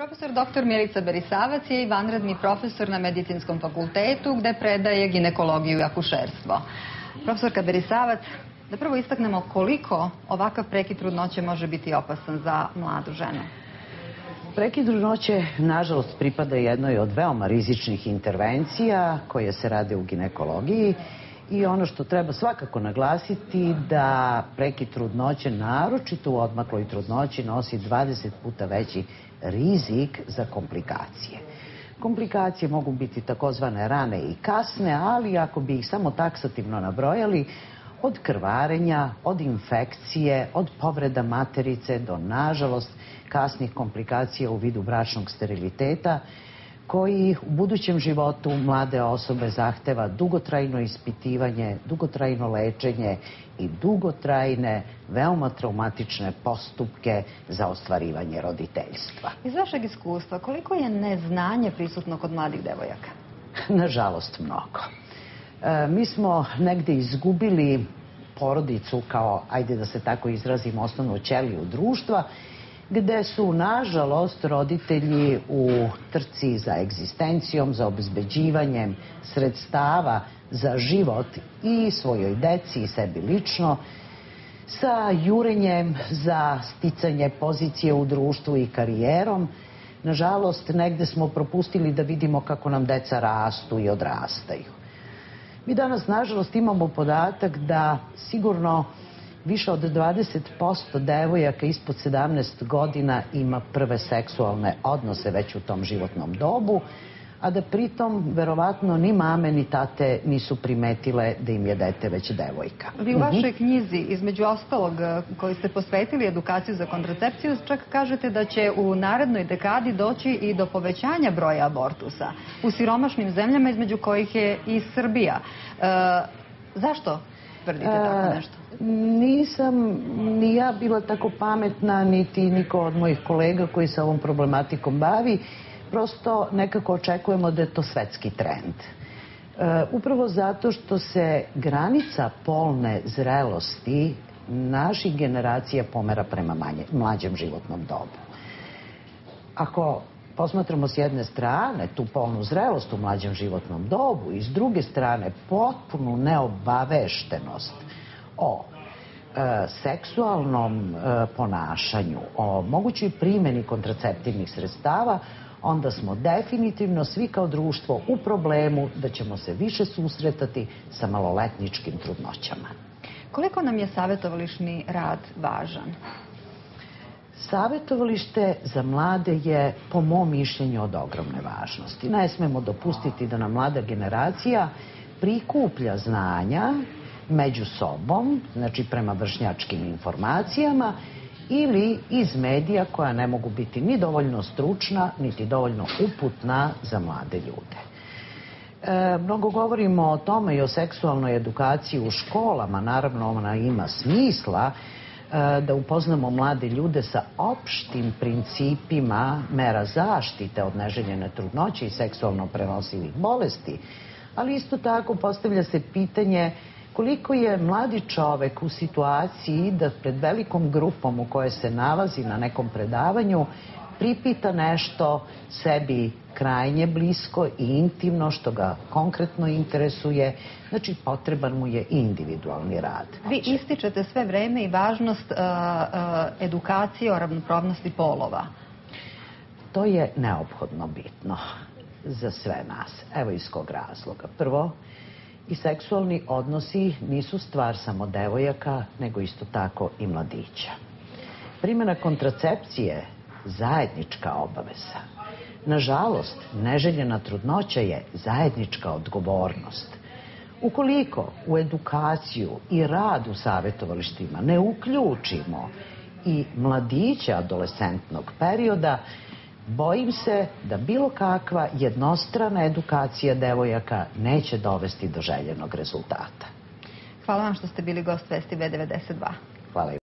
Profesor dr. Milica Berisavac je i vanredni profesor na Medicinskom fakultetu gde predaje ginekologiju i akušerstvo. Profesorka Berisavac, da prvo istaknemo koliko ovakav prekid trudnoće može biti opasan za mladu ženu. Prekid trudnoće, nažalost, pripada jednoj od veoma rizičnih intervencija koje se rade u ginekologiji i ono što treba svakako naglasiti da prekid trudnoće, naročito u odmakloj trudnoći, nosi 20 puta veći rizik za komplikacije. Komplikacije mogu biti takozvane rane i kasne, ali ako bi ih samo taksativno nabrojali, od krvarenja, od infekcije, od povreda materice do, nažalost, kasnih komplikacija u vidu bračnog steriliteta, koji u budućem životu mlade osobe zahteva dugotrajno ispitivanje, dugotrajno lečenje i dugotrajne, veoma traumatične postupke za ostvarivanje roditeljstva. Iz vašeg iskustva, koliko je neznanje prisutno kod mladih devojaka? Nažalost, mnogo. Mi smo negde izgubili porodicu kao, ajde da se tako izrazim, osnovnu ćeliju društva, gde su, nažalost, roditelji u trci za egzistencijom, za obezbeđivanjem sredstava za život i svojoj deci i sebi lično, sa jurenjem za sticanje pozicije u društvu i karijerom. Nažalost, negde smo propustili da vidimo kako nam deca rastu i odrastaju. Mi danas, nažalost, imamo podatak da sigurno više od 20% devojaka ispod 17 godina ima prve seksualne odnose već u tom životnom dobu, a da pritom verovatno ni mame ni tate nisu primetile da im je dete već devojka. Vi u vašoj knjizi, između ostalog, koji ste posvetili edukaciju za kontracepciju, čak kažete da će u narednoj dekadi doći i do povećanja broja abortusa u siromašnim zemljama, između kojih je i Srbija. Zašto tvrdite tako nešto? Nisam ni ja bila tako pametna, niti niko od mojih kolega koji se ovom problematikom bavi. Prosto nekako očekujemo da je to svetski trend. Upravo zato što se granica polne zrelosti naših generacija pomera prema mlađem životnom dobu. Ako posmatramo s jedne strane tu polnu zrelost u mlađem životnom dobu i s druge strane potpunu neobaveštenost o seksualnom ponašanju, o mogućoj primjeni kontraceptivnih sredstava, onda smo definitivno svi kao društvo u problemu da ćemo se više susretati sa maloletničkim trudnoćama. Koliko nam je savjetovališni rad važan? Savjetovalište za mlade je, po mom mišljenju, od ogromne važnosti. Ne smemo dopustiti da nam mlada generacija prikuplja znanja među sobom, znači prema vršnjačkim informacijama, ili iz medija koja ne mogu biti ni dovoljno stručna, niti dovoljno uputna za mlade ljude. Mnogo govorimo o tome i o seksualnoj edukaciji u školama. Naravno, ona ima smisla da upoznamo mlade ljude sa opštim principima mera zaštite od neželjene trudnoće i seksualno prenosivih bolesti, ali isto tako postavlja se pitanje koliko je mladi čovek u situaciji da pred velikom grupom u kojoj se nalazi na nekom predavanju pripita nešto sebi krajnje blisko i intimno što ga konkretno interesuje, znači potreban mu je individualni rad. Vi ističete sve vreme i važnost edukacije o ravnopravnosti polova. To je neophodno bitno za sve nas. Evo iz kog razloga. Prvo, i seksualni odnosi nisu stvar samo devojaka, nego isto tako i mladića. Primjena kontracepcije zajednička obaveza. Nažalost, neželjena trudnoća je zajednička odgovornost. Ukoliko u edukaciju i rad u savjetovalištima ne uključimo i mladića adolescentnog perioda, bojim se da bilo kakva jednostrana edukacija devojaka neće dovesti do željenog rezultata. Hvala vam što ste bili gost Vesti B92. Hvala.